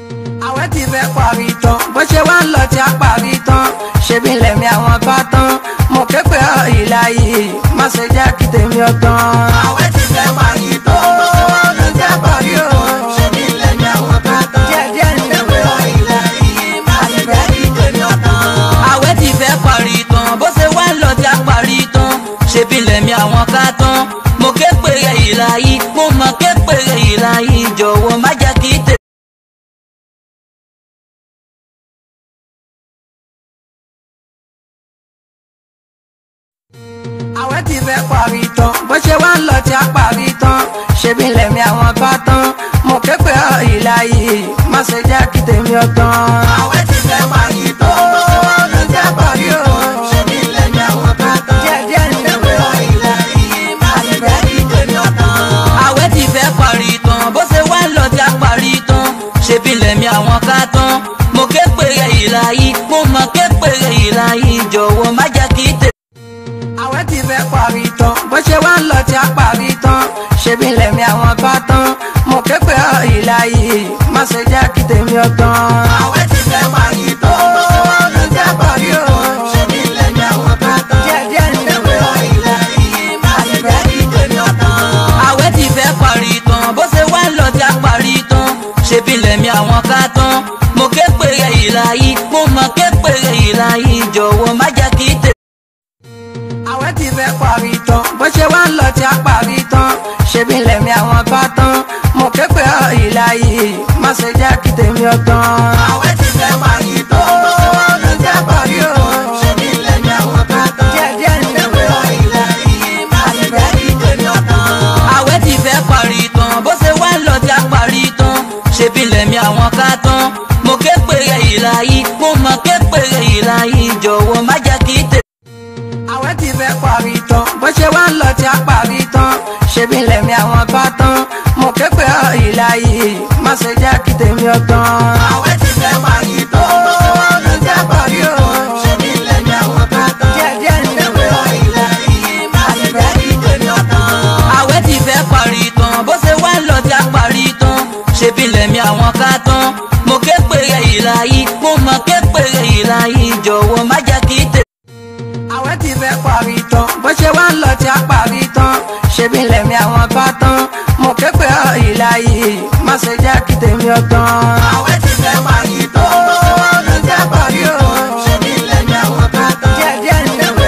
àwẹ̀ ti fẹ́ parí tán bó ṣe wá ń lọ tí a parí tán ṣebí lẹ̀mí àwọn bá tán mo ké pé ìlàyé má ṣe jẹ́ kí tèmi ọ̀tán. àwẹ̀ ti fẹ́ parí tán bó ṣe wá ń lọ tí a parí tán ṣebí lẹ̀mí àwọn bá tán díẹ̀díẹ̀ ní ké pé ìlàyé má ṣe jẹ́ kí tèmi ọ̀tán. àwẹ̀ ti fẹ́ parí tán bó ṣe wá ń lọ tí a parí tán ṣebí lẹ̀mí àwọn ká tán mo ké pé ìlàyé mo mọ̀ ké pé ìlàyé jọ̀wọ́ má jẹ́ kí tèmi. àwẹ̀ ti fẹ́ parí tán bó ṣe wá ń lọ tí a parí tán ṣebí lẹ̀mí àwọn bá tán mo ké pé ìlàyé má ṣe jẹ́ kí tèmi ọ̀tán. àwẹ̀ ti fẹ́ parí tán bó ṣe wá ń lọ tí a parí tán ṣebí lẹ̀mí àwọn bá tán díẹ̀díẹ̀ ní ké pé ìlàyé má ṣe jẹ́ kí tèmi ọ̀tán. àwẹ̀ ti fẹ́ parí tán bó ṣe wá ń lọ tí a parí tán ṣebí lẹ̀mí àwọn ká tán mo ké pé ìlàyé mo mọ̀ ké pé ìlàyé jọ̀wọ́ má jẹ́ kí tèmi. àwẹ̀ ti fẹ́ parí tán bó ṣe wá ń lọ tí a parí tán ṣebí lẹ̀mí àwọn bá tán mo ké pé ìlàyé má ṣe jẹ́ kí tèmi ọ̀tán. àwẹ̀ ti fẹ́ parí tán bó ṣe wá ń lọ tí a parí tán ṣebí lẹ̀mí àwọn bá tán díẹ̀díẹ̀ ní ké pé ìlàyé má ṣe jẹ́ kí tèmi ọ̀tán. àwẹ̀ ti fẹ́ parí tán bó ṣe wá ń lọ tí a parí tán ṣebí lẹ̀mí àwọn ká tán mo ké pé ìlàyé mo mọ̀ ké pé ìlàyé jọ̀wọ́ má jẹ́ kí tèmi. àwẹ̀ ti fẹ́ parí tán bó ṣe wá ń lọ tí a parí tán ṣebí lẹ̀mí àwọn bá tán mo ké pé ìlàyé má ṣe jẹ́ kí tèmi ọ̀tán. àwẹ̀ ti fẹ́ parí tán bó ṣe wá ń lọ tí a parí tán ṣebí lẹ̀mí àwọn bá tán díẹ̀díẹ̀ ní ké pé ìlàyé má ṣe jẹ́ kí tèmi ọ̀tán. àwẹ̀ ti fẹ́ parí tán bó ṣe wá ń lọ tí a parí tán ṣebí lẹ̀mí àwọn ká tán mo ké pé ìlàyé mo mọ̀ ké pé ìlàyé jọ̀wọ́ má jẹ́ kí tèmi. àwẹ̀ ti fẹ́ parí tán bó ṣe wá ń lọ tí a parí tán ṣebí lẹ̀mí àwọn bá tán mo ké pé ìlàyé má ṣe jẹ́ kí tèmi ọ̀tán. àwẹ̀ ti fẹ́ parí tán bó ṣe wá ń lọ tí a parí tán ṣebí lẹ̀mí àwọn bá tán díẹ̀díẹ̀ ní ké pé ìlàyé má ṣe jẹ́ kí tèmi ọ̀tán. àwẹ̀ ti fẹ́ parí tán bó ṣe wá ń lọ tí a parí tán ṣebí lẹ̀mí àwọn ká tán mo ké pé ìlàyé mo mọ̀ ké pé ìlàyé jọ̀wọ́ má jẹ́ kí tèmi. àwẹ̀ ti fẹ́ parí tán bó ṣe wá ń lọ tí a parí tán ṣebí lẹ̀mí àwọn bá tán mo ké pé ìlàyé má ṣe jẹ́ kí tèmi ọ̀tán. àwẹ̀ ti fẹ́ parí tán bó ṣe wá ń lọ tí a parí tán ṣebí lẹ̀mí àwọn bá tán díẹ̀díẹ̀ ní ké pé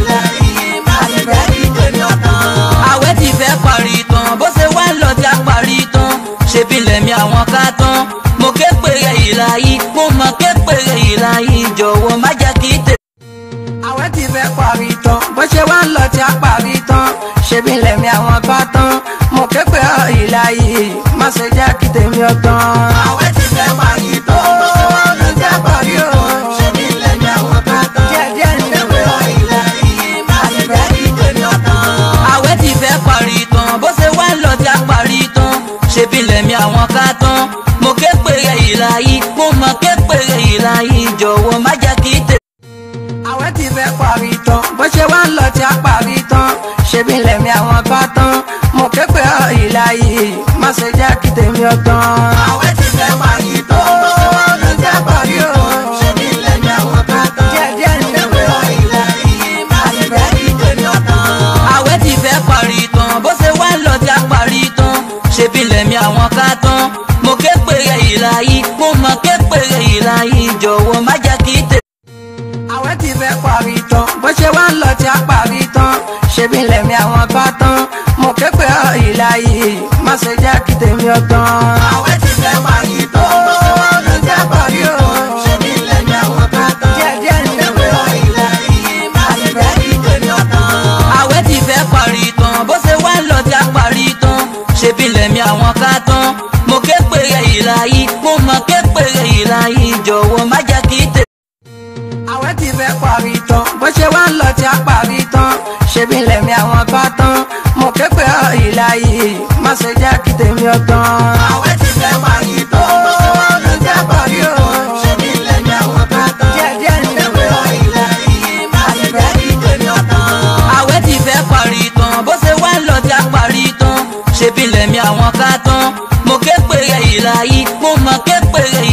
ìlàyé má ṣe jẹ́ kí tèmi ọ̀tán. àwẹ̀ ti fẹ́ parí tán bó ṣe wá ń lọ tí a parí tán ṣebí lẹ̀mí àwọn ká tán mo ké pé ìlàyé mo mọ̀ ké pé ìlàyé jọ̀wọ́ má jẹ́ kí tèmi. àwẹ̀ ti fẹ́ parí tán bó ṣe wá ń lọ tí a parí tán ṣebí lẹ̀mí àwọn bá tán mo ké pé ìlàyé má ṣe jẹ́ kí tèmi ọ̀tán. àwẹ̀ ti fẹ́ parí tán bó ṣe wá ń lọ tí a parí tán ṣebí lẹ̀mí àwọn bá tán díẹ̀díẹ̀ ní ké pé ìlàyé má ṣe jẹ́ kí tèmi ọ̀tán. àwẹ̀ ti fẹ́ parí tán bó ṣe wá ń lọ tí a parí tán ṣebí lẹ̀mí àwọn ká tán mo ké pé ìlàyé mo mọ̀ ké pé ìlàyé jọ̀wọ́ má jẹ́ kí tèmi. àwẹ̀ ti fẹ́ parí tán bó ṣe wá ń lọ tí a parí tán ṣebí lẹ̀mí àwọn bá tán mo ké pé ìlàyé má ṣe jẹ́ kí tèmi ọ̀tán. àwẹ̀ ti fẹ́ parí tán bó ṣe wá ń lọ tí a parí tán ṣebí lẹ̀mí àwọn bá tán díẹ̀díẹ̀ ní ké pé ìlàyé má ṣe jẹ́ kí tèmi ọ̀tán. àwẹ̀ ti fẹ́ parí tán bó ṣe wá ń lọ tí a parí tán ṣebí lẹ̀mí àwọn ká tán mo ké pé ìlàyé mo mọ̀ ké pé ìlàyé jọ̀wọ́ má jẹ́ kí tèmi. àwẹ̀ ti fẹ́ parí tán bó ṣe wá ń lọ tí a parí tán ṣebí lẹ̀mí àwọn bá tán mo ké pé ìlàyé má ṣe jẹ́ kí tèmi ọ̀tán. àwẹ̀ ti fẹ́ parí tán bó ṣe wá ń lọ tí a parí tán ṣebí lẹ̀mí àwọn bá tán díẹ̀díẹ̀ ní ké pé ìlàyé má ṣe jẹ́ kí tèmi ọ̀tán. àwẹ̀ ti fẹ́ parí tán bó ṣe wá ń lọ tí a parí tán ṣebí lẹ̀mí àwọn ká tán mo ké pé ìlàyé mo mọ̀ ké pé ìlàyé jọ̀wọ́ má jẹ́ kí tèmi. àwẹ̀ ti fẹ́ parí tán bó ṣe wá ń lọ tí a parí tán ṣebí lẹ̀mí àwọn bá tán mo ké pé ìlàyé má ṣe jẹ́ kí tèmi ọ̀tán. àwẹ̀ ti fẹ́ parí tán bó ṣe wá ń lọ tí a parí tán ṣebí lẹ̀mí àwọn bá tán díẹ̀díẹ̀ ní ké pé ìlàyé má ṣe jẹ́ kí tèmi ọ̀tán. àwẹ̀ ti fẹ́ parí tán bó ṣe wá ń lọ tí a parí tán ṣebí lẹ̀mí àwọn ká tán mo ké pé ìlàyé mo mọ̀ ké pé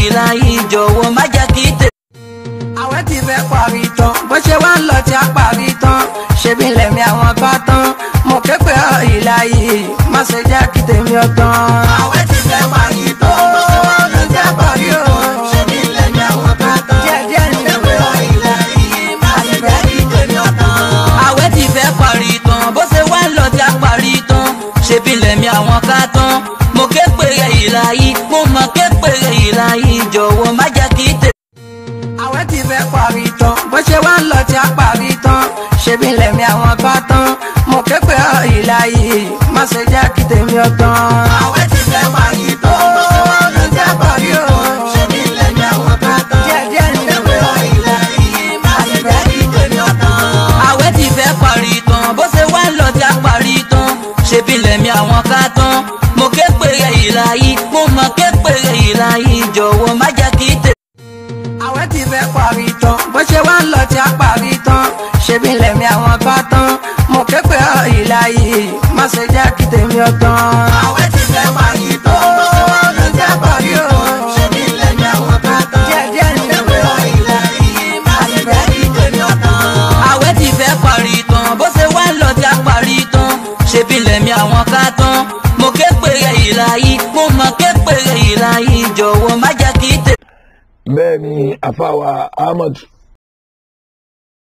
ìlàyé jọ̀wọ́ má jẹ́ kí tèmi. àwẹ̀ ti fẹ́ parí tán bó ṣe wá ń lọ tí a parí tán ṣebí lẹ̀mí àwọn ká tán mo ké pé ìlàyé má ṣe jẹ́ kí tèmi ọ̀tán. àwẹ̀ ti fẹ́ parí tán bó ṣe wá ń lọ tí a parí tán ṣebí lẹ̀mí àwọn ká tán díẹ̀díẹ̀ ní pé ìlàyé má ṣe jẹ́ kí tèmi ọ̀tán. àwẹ̀ ti fẹ́ parí tán bó ṣe wá ń lọ tí a parí tán ṣebí lẹ̀mí àwọn ká tán mo ké pé ìlàyé mo mọ̀ ké pé ìlàyé jọ̀wọ́ má jẹ́ kí tèmi. àwẹ̀ ti fẹ́ parí tán bó ṣe wá ń lọ tí a parí tán ṣebí lẹ̀mí àwọn ká tán mo ké pé ìlàyé má ṣe jẹ́ kí tèmi ọ̀tán. àwẹ̀ ti fẹ́ parí tán bó ṣe wá ń lọ tí a parí tán ṣebí lẹ̀mí àwọn ká tán díẹ̀díẹ̀ ní pé ìlàyé má ṣe jẹ́ kí tèmi ọ̀tán. àwẹ̀ ti fẹ́ parí tán bó ṣe wá ń lọ tí a parí tán ṣebí lẹ̀mí àwọn ká tán mo ké pé ìlàyé mo mọ̀ ké pé ìlàyé jọ̀wọ́ má jẹ́ kí tèmi. àwẹ̀ ti fẹ́ parí tán bó ṣe wá ń lọ tí a parí tán ṣebí lẹ̀mí àwọn ká tán mo ké pé ìlàyé má ṣe jẹ́ kí tèmi ọ̀tán. àwẹ̀ ti fẹ́ parí tán bó ṣe wá ń lọ tí a parí tán ṣebí lẹ̀mí àwọn ká tán díẹ̀díẹ̀ ní pé ìlàyé má ṣe jẹ́ kí tèmi ọ̀tán. àwẹ̀ ti fẹ́ parí tán bó ṣe wá ń lọ tí a parí tán ṣebí lẹ̀mí àwọn ká tán mo ké pé ìlàyé mo mọ̀ ké pé ìlàyé jọ̀wọ́ má jẹ́ kí tèmi. bẹ́ẹ̀ ni àfàwà Ahmad